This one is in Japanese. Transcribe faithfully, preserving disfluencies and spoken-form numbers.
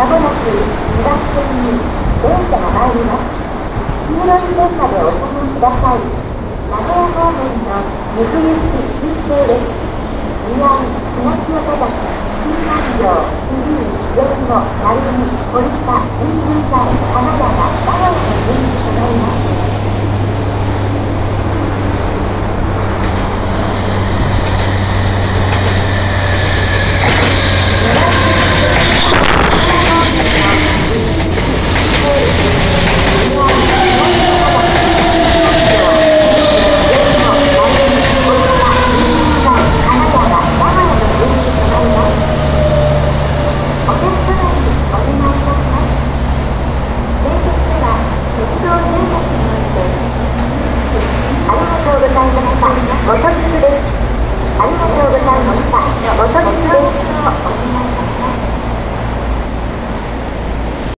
まもなくにばく線に電車が参ります。黄色い電車でお下がりください。名古屋方面の岐阜行き急行です。宮城、東岡崎、新環状、桐生、上野、鳴海、堀田、新宮台、金山、